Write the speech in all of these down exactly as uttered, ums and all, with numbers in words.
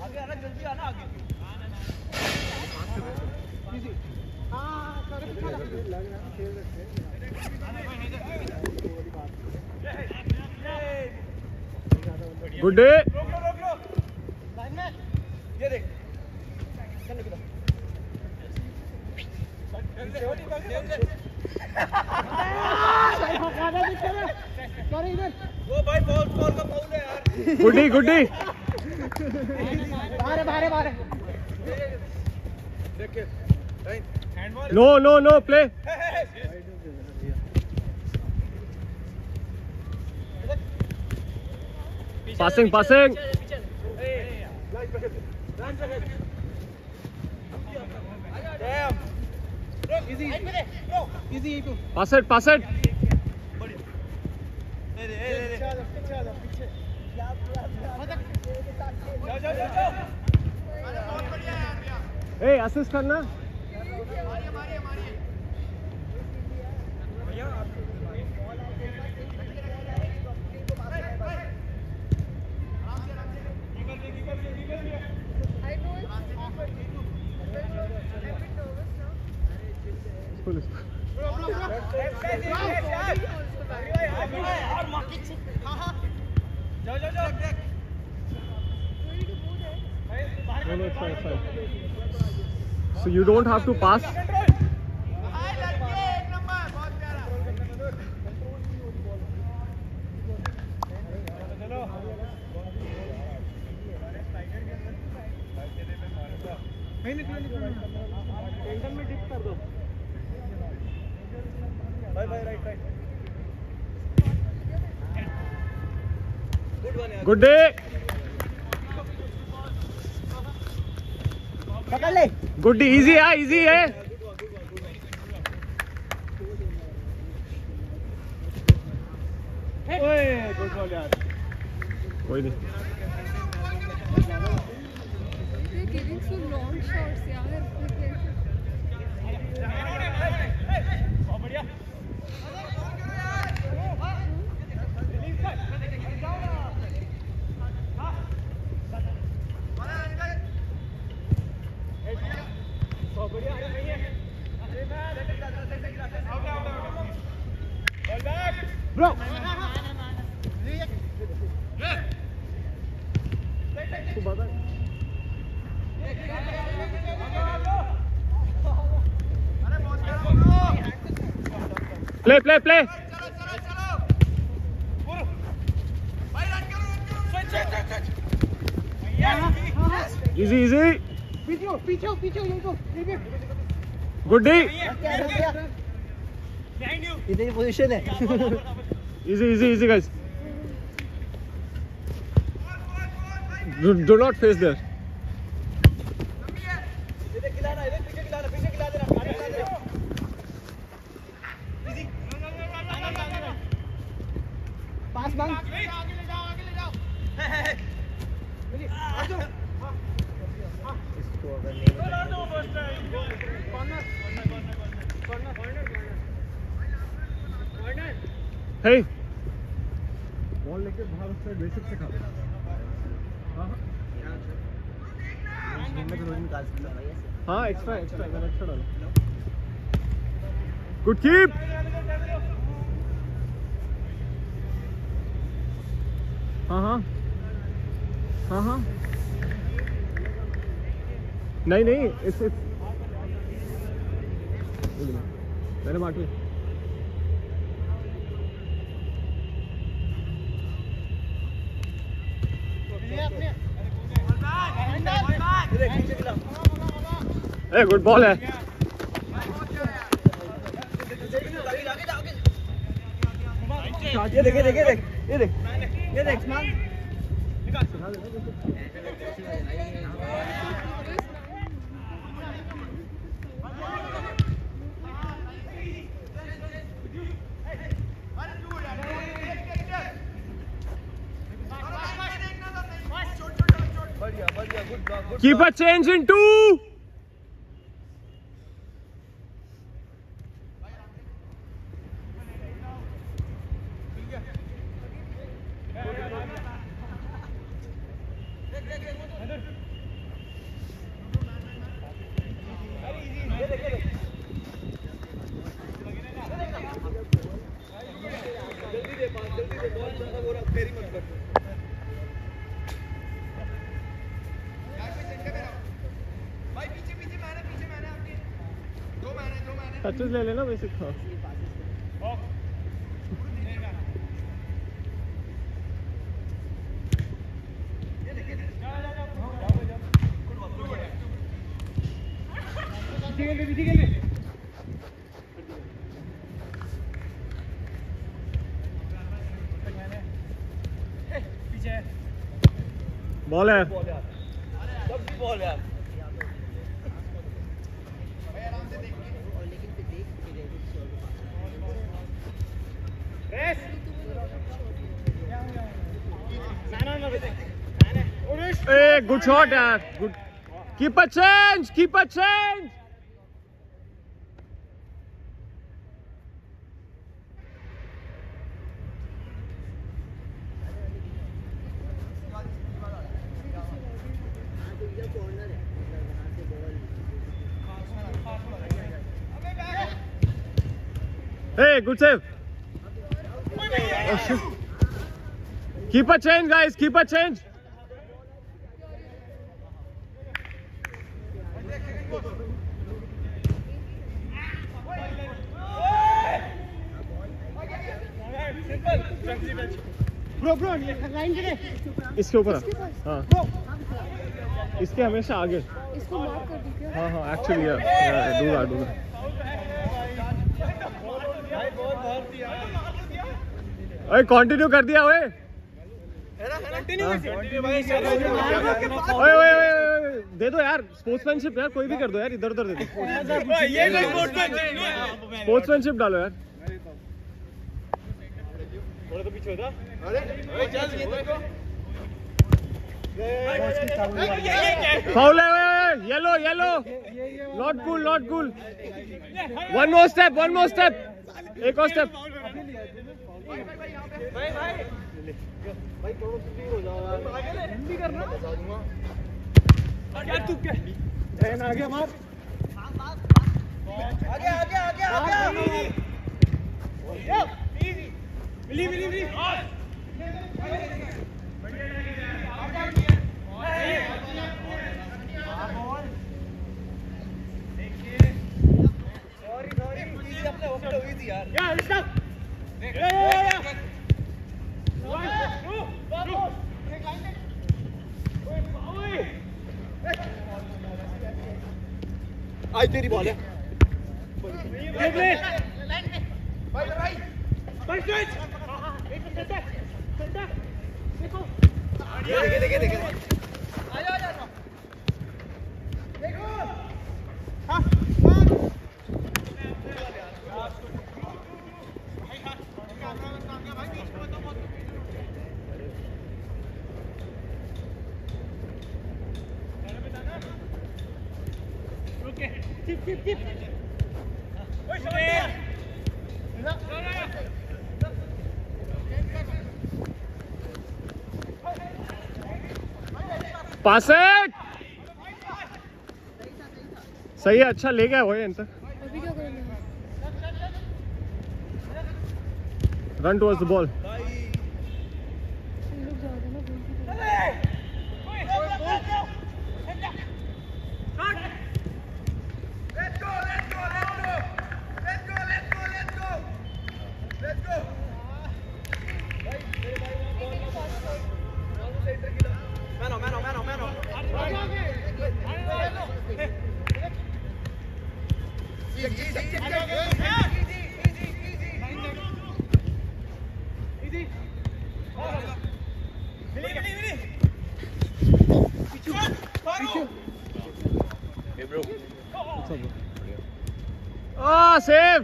आगे आना, जल्दी आना आगे। इजी। हाँ, सर लग रहा खेल रहे हैं। Good day. रोक लो, रोक लो। लाइन में। ये देख। चल निकलो। वो भाई बॉल बॉल का फाउल है यार। गुड्डी गुड्डी बाहर बाहर बाहर देखिए handball no no no play passing passing easy easy pass it pass it a assist करना No, no, it's fine, it's fine. So you don't have to pass. Good day. पकड़ ले गुड इजी है easy है ओए good ball यार कोई नहीं They're giving so long shots यार बढ़िया Bro. Play, play, play. Easy, easy. पीछे पीछे पीछे यही को Good day. इधर ही पोजीशन है Easy, easy, easy, guys. Do, do not face there. इधर खिलाना इधर पीछे खिलाना पीछे खिला देना आगे खिला देना इजी पास मांग आगे ले जाओ आगे ले जाओ मिली आ जाओ इसको अगर नहीं बचा दो first time corner corner corner corner Hey. Ball लेके बाहर उससे बेसिक से खा हाँ एक्स्ट्रा एक्स्ट्रा इधर एक्स्ट्रा डालो गुड कीप हाँ हाँ हाँ हाँ नहीं नहीं इस मैंने मार्टी ए गुड बॉल है ये देख ये देख ये देख ये देख ये देख Keep a change in two. Touches ले लेना बेसिक। हाँ बॉल है बॉल यार ए गुड शॉट यार, good keeper change, keeper change. Hey, good save. Oh, shit. Keeper change, guys. Keeper change. Bro, bro, ये लाइन के लिए इसके ऊपर हाँ, इसके हमेशा आगे। इसको मार्क कर दी क्या? हाँ हाँ, एक्चुअली यार, डू दैट, डू दैट। अरे कंटिन्यू कर दिया ओए, ओए ओए ओए दे दो यार, स्पोर्ट्समैनशिप यार, कोई भी कर दो यार, इधर उधर दे दो। ये स्पोर्ट्समैनशिप स्पोर्ट्समैनशिप डालो यार। थोड़ा तो पीछे होता। अरे अरे चल ये देखो फाउल है, yellow yellow, not cool not cool. One more step, one more step, एक और स्टेप। भाई भाई भाई थोड़ा फ्री हो जाओ यार, आगे ले हिंदी करना बता दूंगा यार। तू क्या ट्रेन आगे मार, आगे आगे आगे आगे yo easy Mili Mili Mili sorry sorry easy अपने ओके इजी यार यार स्टॉप आज तेरी बॉल है देख ले भाई भाई भाई स्विच सेंटर सेंटर देखो देखे देखे देखे आ जा आ जा देखो हां Tip, tip, tip. पास है, सही है, अच्छा ले गया वो इन तक। अभी क्या करेंगे? Run towards the ball. Ah, save!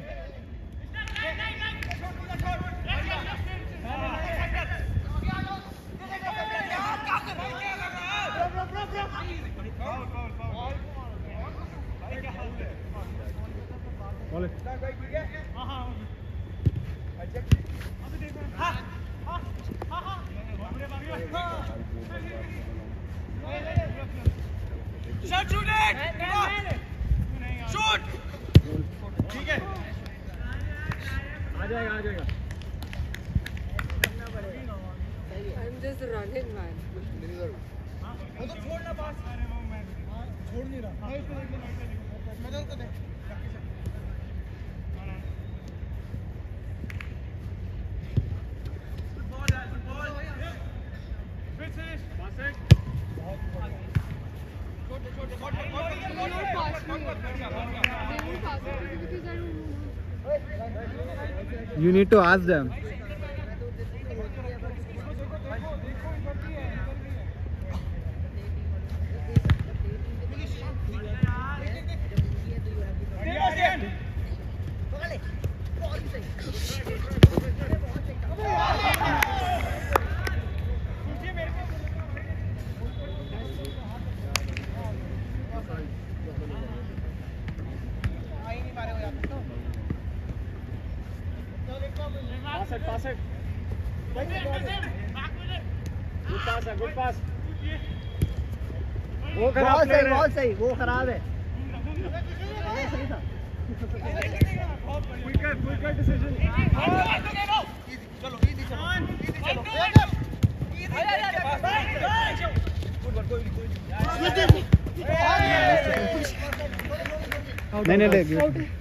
Shoot, shoot it! Shoot! ठीक है, आ जाएगा आ जाएगा। I'm just running, man. वो तो छोड़ना पास, छोड़ नहीं रहा। मैं उसको दे, मैं तो उसको दे। Because I don't know. You need to ask them. Pass it, pass it. Good pass, good pass. वो खराब प्लेयर है। बहुत सही, वो खराब है। Quicker, quicker decision. चलो, इजी चलो, इजी चलो। नहीं नहीं नहीं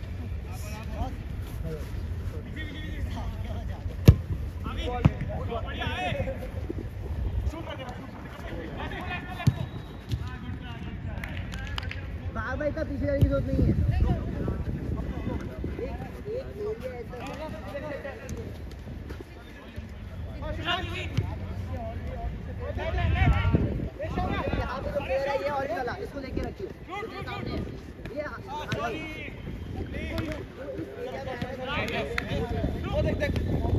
भाई का पीछे जाने की जरूरत नहीं है। ये और चला, इसको लेके रखिए। ये देख देख।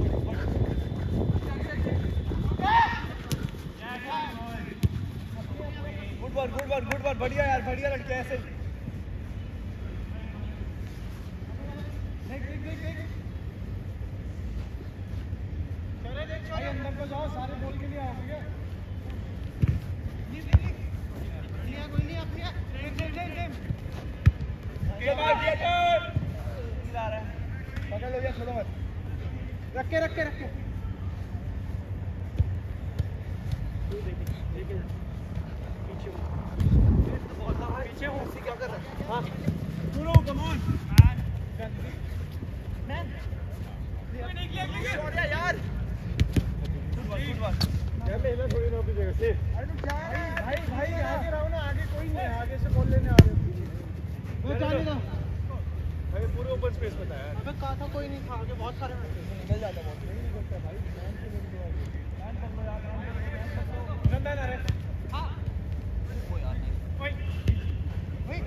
Good one, good one, good one, बढ़िया यार, बढ़िया लड़के ऐसे। अंदर को जाओ, सारे बॉल के लिए आओ, ठीक है? कोई नहीं अपनी पकड़ लो, छोड़ो मत, रख के रख के रख के पीछे हूँ, क्या कर रहा है? हाँ, कम ऑन मैन, यार थोड़ी ना जगह से। भाई भाई आगे रहो ना, आगे कोई नहीं है, आगे से बॉल लेने आ रहे हो। वो जाने दो भाई, पूरे ओपन स्पेस में था यार। अबे कहा था कोई नहीं था, आगे बहुत सारे निकल जाता बॉल। नहीं निकलता भाई, ध्यान से निकलो, ध्यान पकड़ो यार, ध्यान पकड़ो। आ रहे हां वो यार नहीं ओए ओए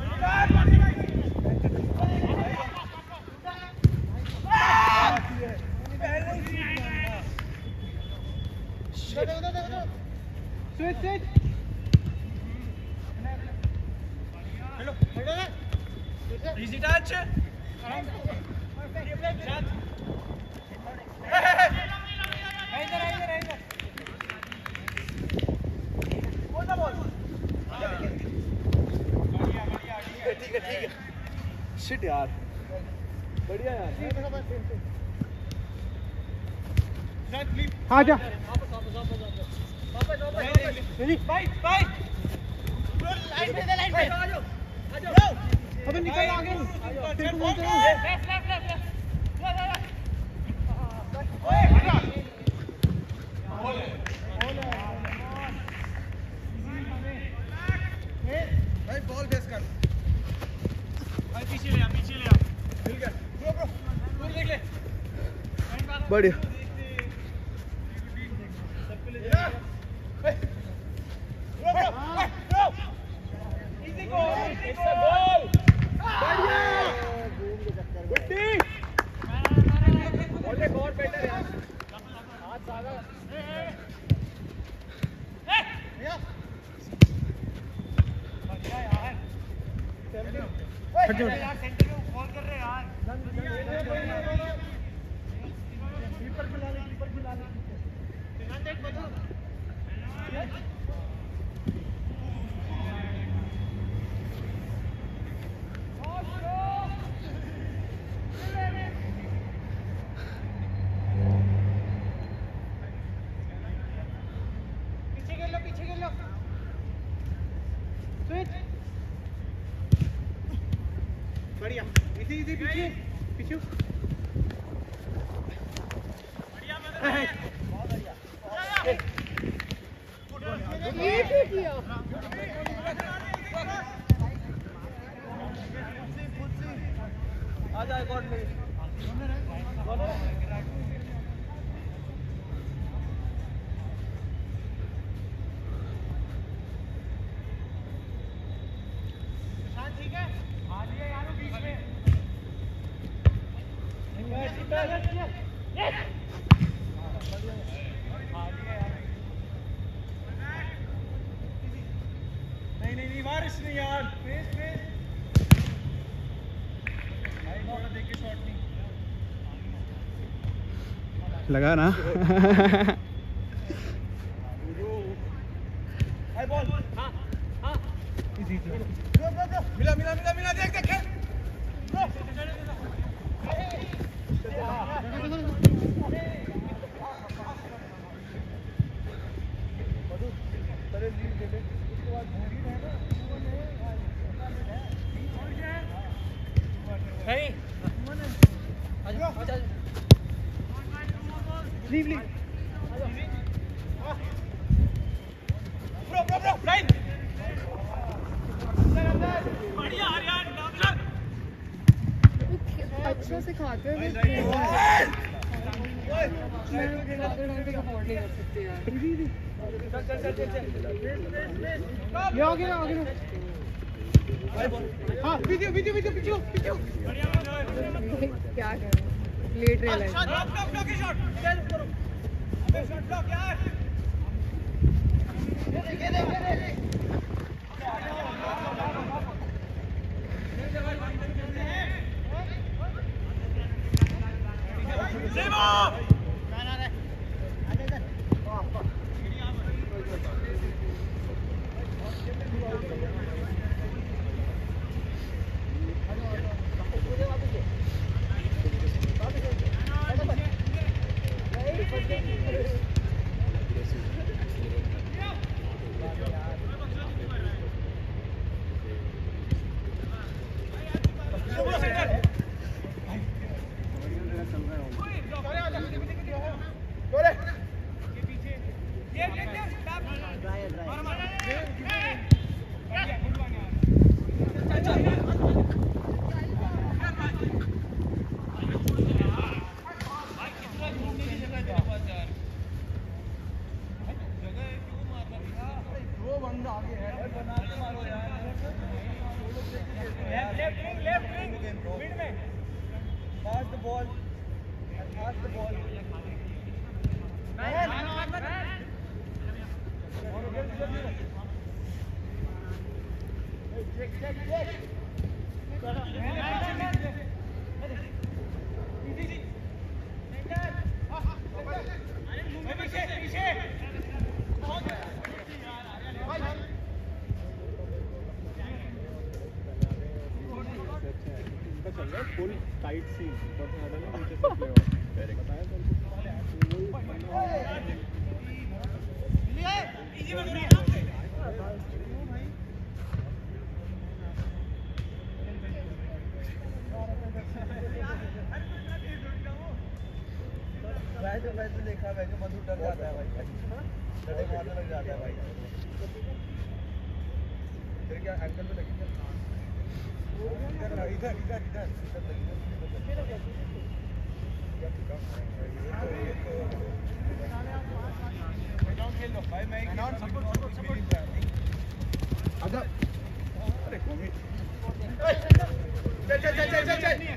switch switch hello hello easy touch इधर इधर इधर बोल बोल बढ़िया बढ़िया ठीक है ठीक है शिट यार, बढ़िया यार। आ जा अबे निकल आगे भाई बॉल बेस कर भाई, पीछे ले आ पीछे ले आ मिल गया ब्रो ब्रो दूर देख ले बढ़िया बढ़िया इसी इसी पीछे पीछे बढ़िया बहुत बढ़िया ये क्या किया? नहीं नहीं नहीं वारिस नहीं यार फेस फेस भाई थोड़ा देख के शॉट नहीं लगा ना हाय बॉल हां हां इजी इजी गो गो गो मिला मिला मिला मिला देख देख मधु तेरे लीड दे दे उसके बाद घोड़ी है ना नहीं आजा आजा leave leave bro bro bro line बढ़िया हरियाण अच्छा से खाते हैं मैं अफोर्ड नहीं कर सकती यार चल चल चल चल ये आगे ना आगे ना हाँ video video video video video क्या करें लेट रहे line block block block shot चल करो अबे शॉट ब्लॉक यार ये देख ये देख ये देख सेवो ना ना रे आगे चल फुल टाइट सी ऊपर से हटा ना नीचे से प्ले हो बताया तो इजी में भाई वैसे वैसे देखा वैसे मधु डर जाता है भाई डरे मारने लग जाता है भाई फिर क्या एंगल में लगेगा इधर इधर इधर इधर खेल लो भाई मैं सपोर्ट सपोर्ट सपोर्ट आजा अरे कोमी चल चल चल चल चल चल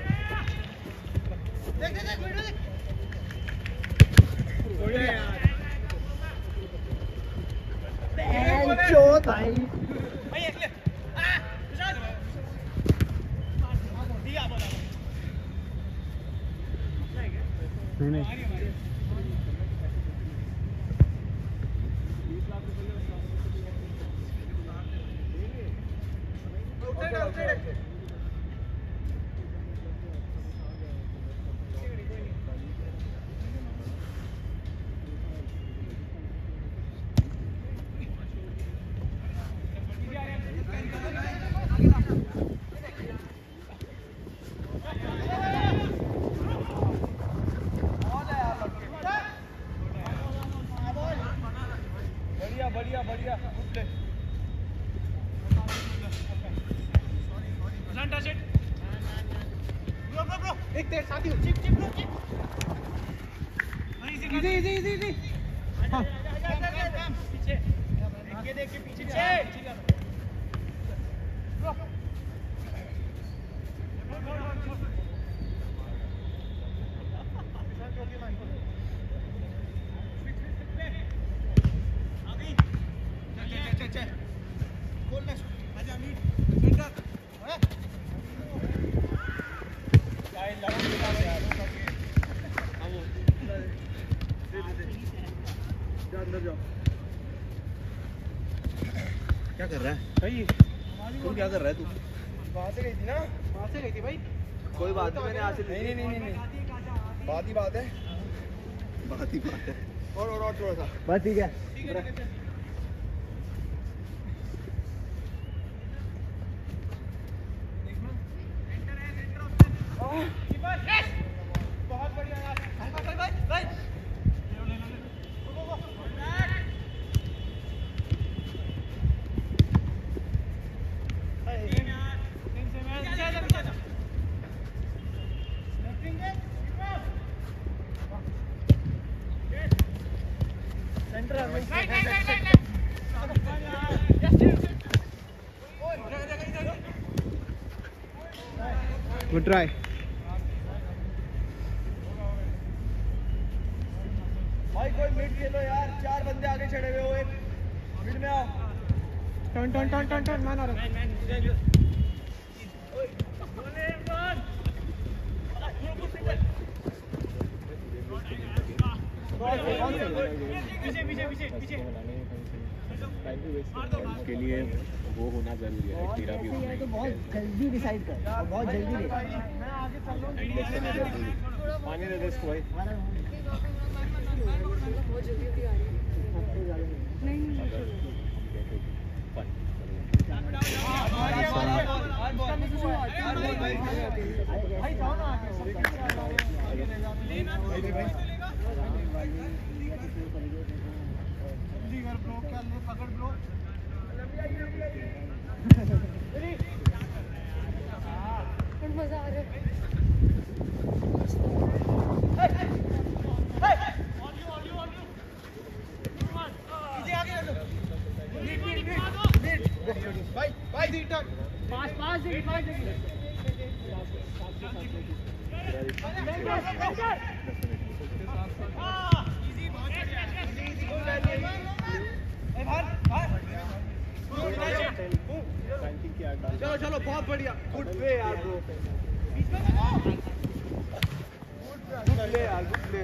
देख देख देख वीडियो देख बढ़िया यार बेंचो भाई भाई एक ले आ विशाल दिया बोला नहीं नहीं बढ़िया बढ़िया good play touch it bro bro bro एक तेरे साथी हो chip chip bro chip easy easy easy easy easy हां पीछे ये देख के पीछे पीछे ब्रो क्या कर रहा है भाई तुम क्या कर रहा है तू वहाँ से गई थी ना वहाँ से गई थी भाई कोई बात नहीं मैंने यहाँ से नहीं नहीं नहीं नहीं बात ही बात है बात ही बात है और और और थोड़ा सा बस ठीक है बहुत बढ़िया यार भाई भाई भाई भाई गुड ट्राई भाई कोई मिड खेलो यार चार बंदे आगे चढ़े हुए हो एक मिड में आओ turn turn turn turn turn man आ रहा है पीछे पीछे पीछे पीछे के लिए वो होना जरूरी है तेरा भी होना तो बहुत जल्दी डिसाइड कर और बहुत जल्दी ले मैं आगे चल रहा हूँ पानी दे दे इसको भाई बहुत जल्दी जल्दी आ रही है नहीं नहीं भाई जाओ ना जल्दी कर ब्लॉक क्या ले पकड़ ब्लॉक पर मजा आ रहा है भाई भाई रिटर्न पास पास देखिए पास देखिए चलो चलो बहुत बढ़िया गुड प्ले यार ब्रो गुड प्ले यार गुड प्ले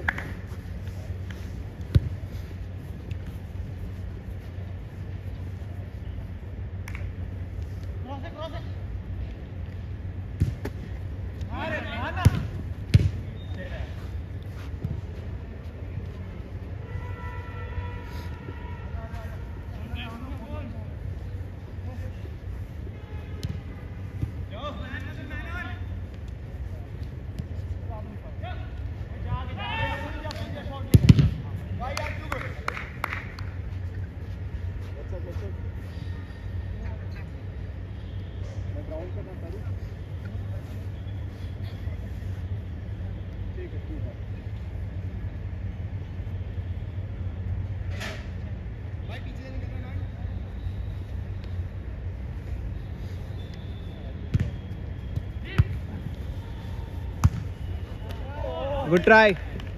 गुड ट्राई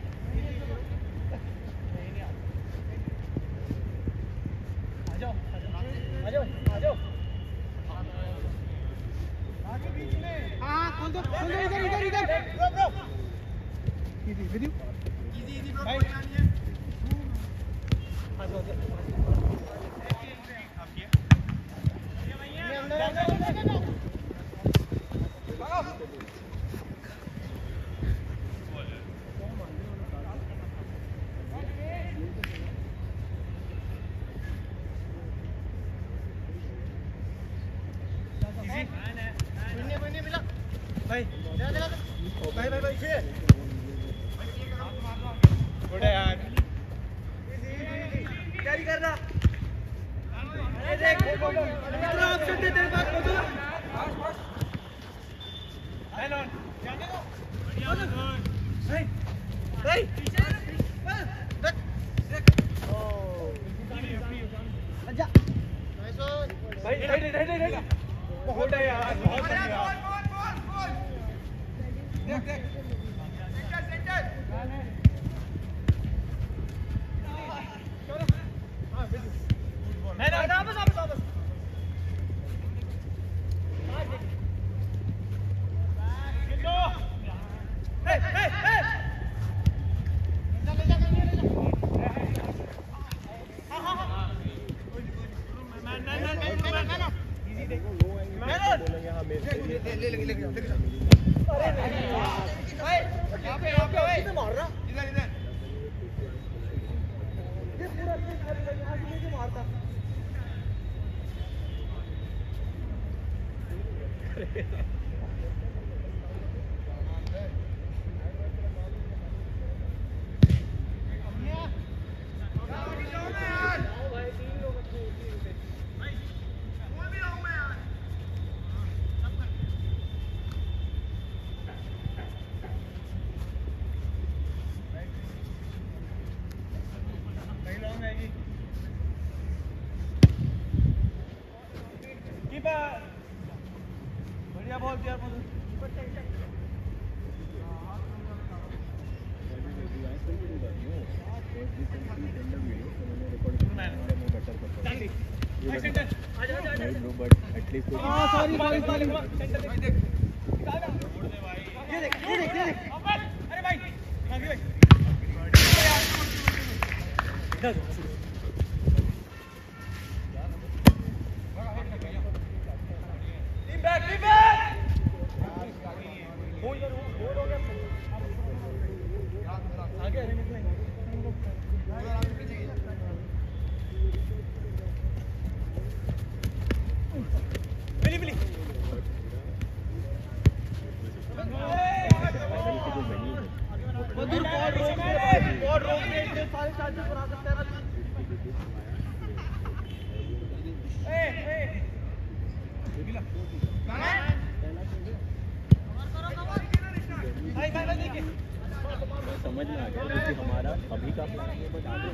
भाई भाई भाई भाई गुड है यार कैरी करना ये देख कितना ऑप्शन दे तेरे पास बोलो हेलो जाने दो भाई भाई अच्छा भाई राइट राइट राइट बहुत है यार बहुत बढ़िया देख देख सेंटर सेंटर चलो हां बिल्कुल मैं ना वापस वापस वापस लो हे हे हे ले जा ले जा हां हां हां बढ़िया बॉल दिया समझ में आ गया कि हमारा अभी का प्लान है बट आगे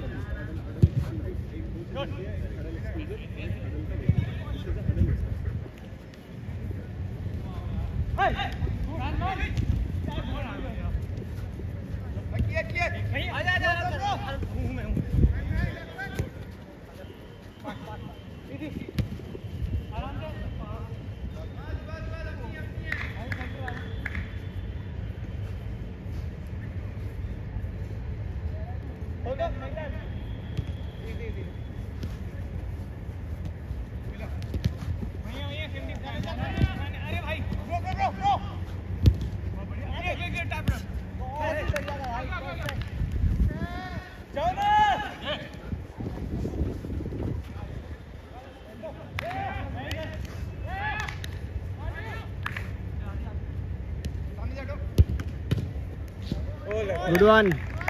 गुड वन।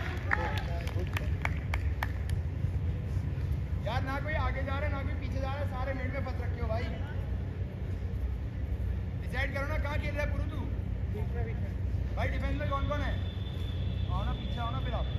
यार ना कोई आगे जा रहा है ना कोई पीछे जा रहा है, सारे मिड में फंस रखे हो भाई। डिसाइड करो ना कहाँ खेल रहा है पुरु तू। भाई डिफेंस में कौन कौन है? आओ ना पीछे, आओ ना फिर आप।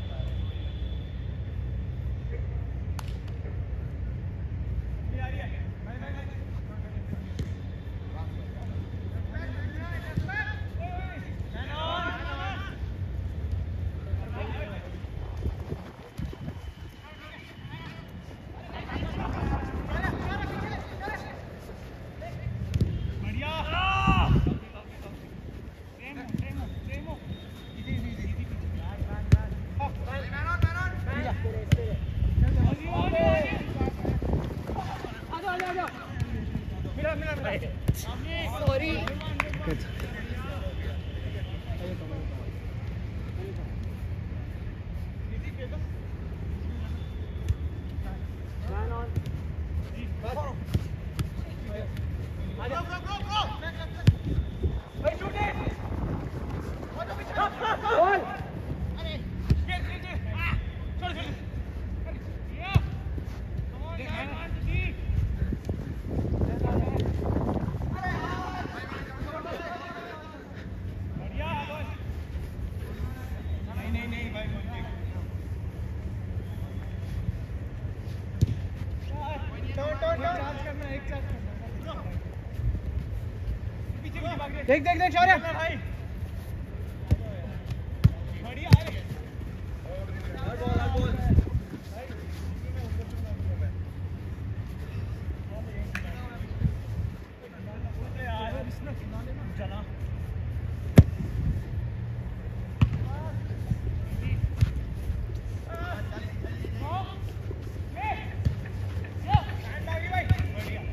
देख देख देख शौर्य बढ़िया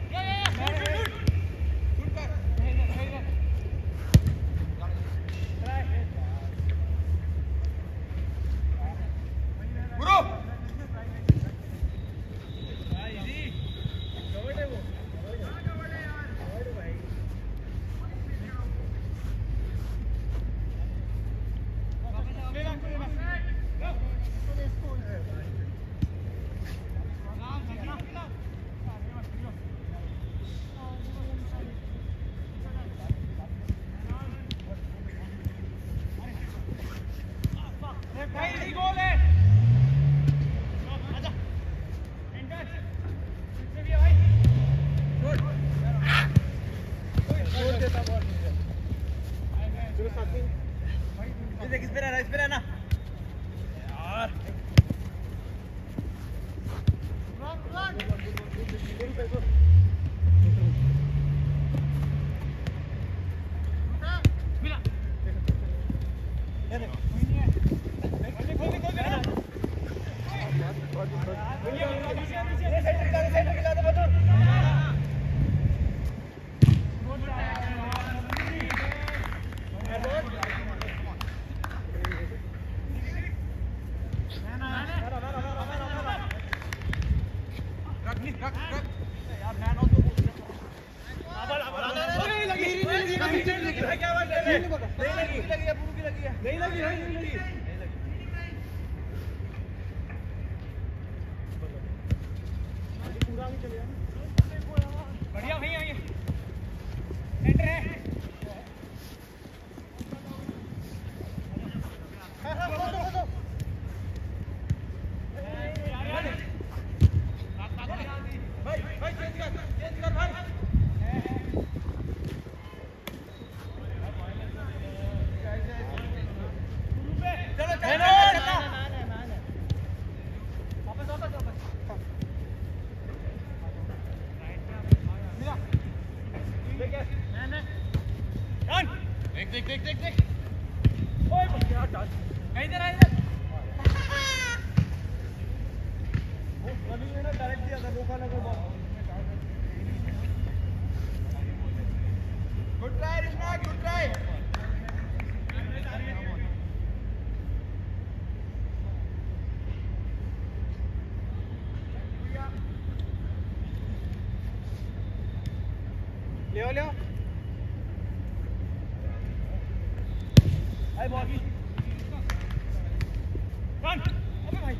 देख इस पे रहना, इस पे रहना यार। बढ़िया भैया ये एंटर है। भाई भाई चेंज कर चेंज कर भाई। चलो चलो वापस वापस वापस देख देख देख देख देख ओए क्या टच इधर आ इधर वो रवि ने ना डायरेक्ट दिया था रोका लगा ball. Good try Rishma good try. ले ले आई बॉल रन। अबे भाई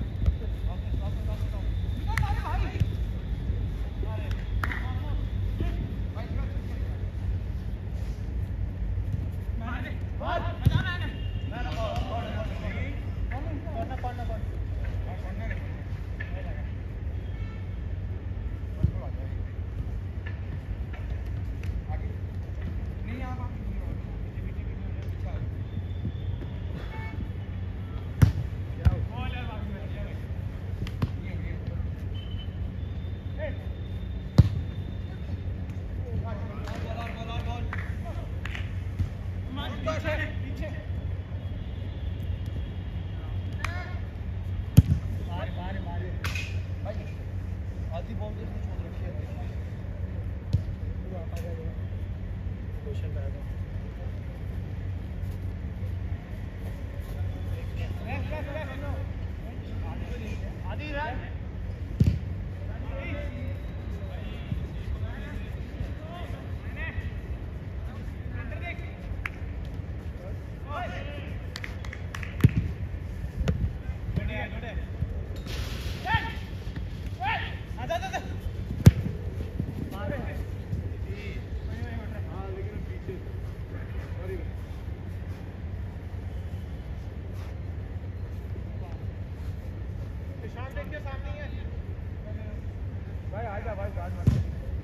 भाई आजा भाई गार्ड मत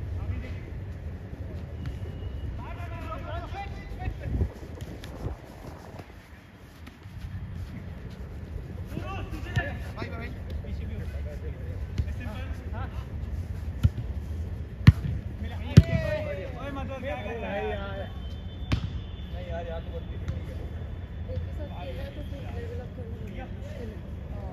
भाई भाई पीछे भी हां मिला ओए मदद क्या कर रहा है यार। नहीं यार यार तो बहुत ठीक है एक के साथ खेला तो फिर डेवलप करना मुश्किल है।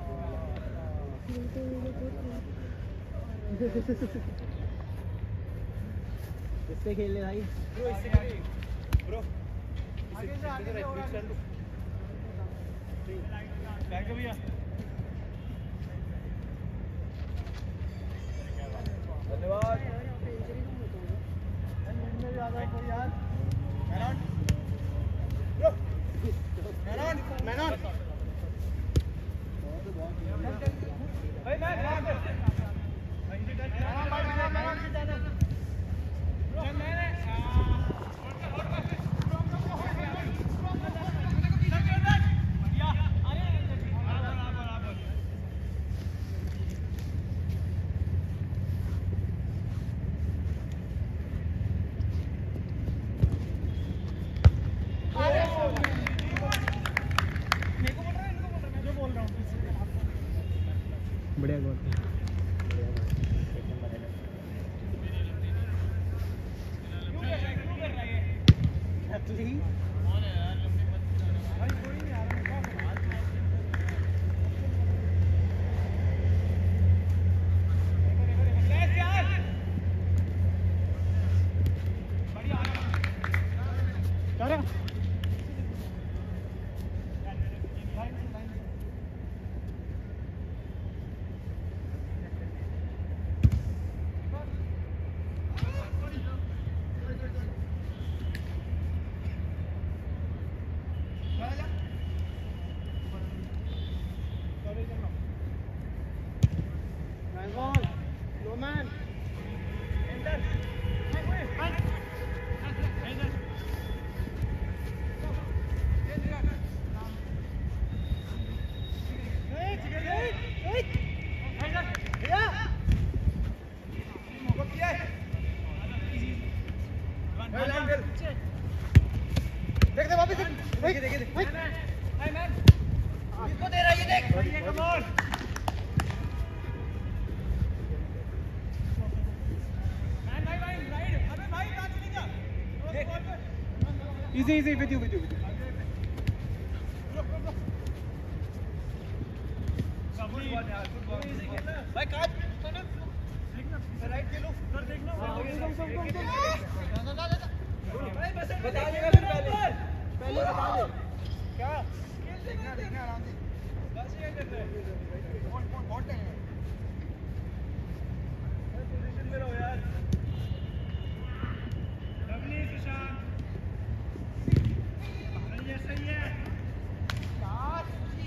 किससे खेलने भाई? ब्रो इससे खेल ब्रो आगे से आगे से और आगे बैक भैया धन्यवाद। में ज्यादा कोई यार मैनन ब्रो मैनन मैनन भाई मैं मैं सीरियसली देख दे वापस देख देख देख किसको दे रहा है ये देख कम ऑन मैन भाई भाई राइट अबे भाई कहां चली जा easy easy with you with you भाई कहां राइट खेलो सर देखना बता देगा फिर पहले पहले बता दे क्या देखना देखना आराम से बस ये करते हैं बहुत बहुत टाइम है पोजीशन में रहो यार लवली सुशांत ये सही है यार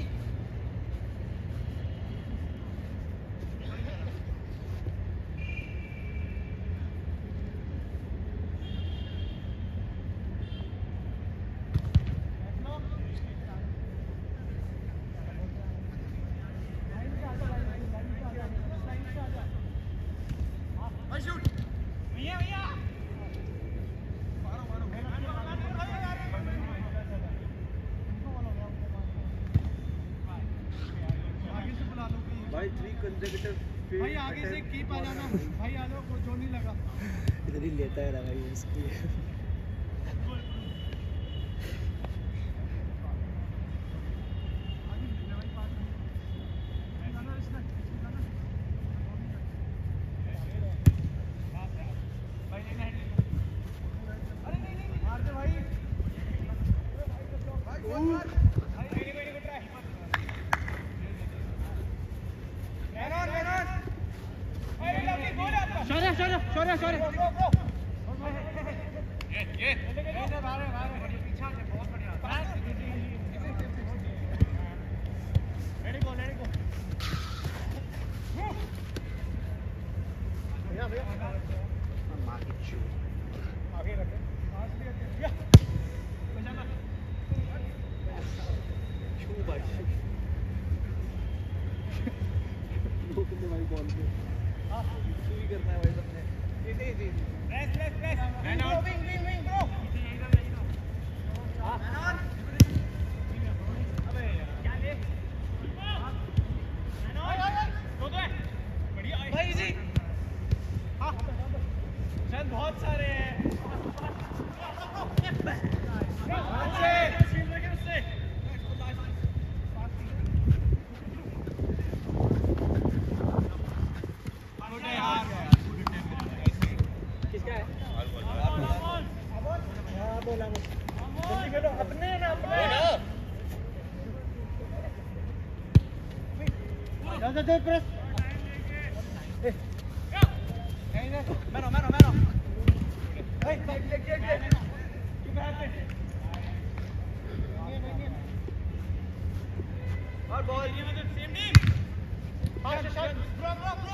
भाई थ्री कंसेक्यूटिव भाई आगे से कीप आ जाना भाई आ जाओ कोई जो नहीं लगा इधर ही लेता है भाई इसकी बहुत सारे हैं किसका है बोला अपने ना अपने ज्यादा देर प्रेस मैनो मैनो मैनो Hey, hey, hey, hey, hey. Keep happening. Our ball. You with the same team. Shot, shot. Bro, bro, bro.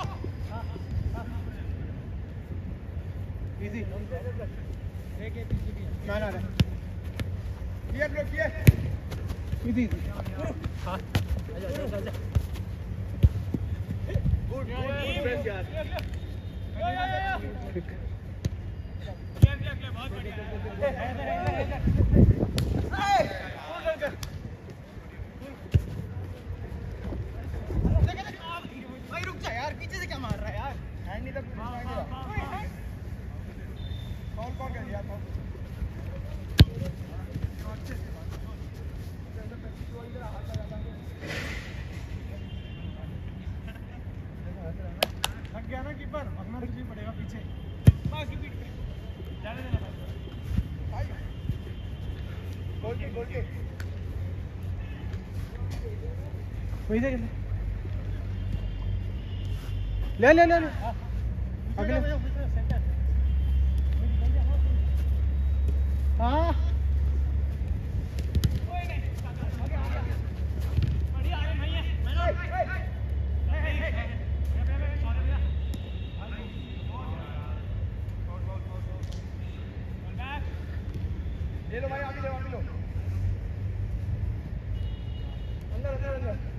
Easy. Take it easy. No, no, no. Clear, bro, clear. Easy, easy. हाँ. आजा, आजा, आजा. Good, good, good press, यार. Yeah, yeah, yeah. बहुत बढ़िया भाई रुक जा यार पीछे से क्या मार रहा है यार हैंड नहीं तक कॉल कॉल कर दिया गोल के वहीं से ले ले ले ले अगले हाँ ले लो भाई आगे लो आगे लो अंदर अंदर अंदर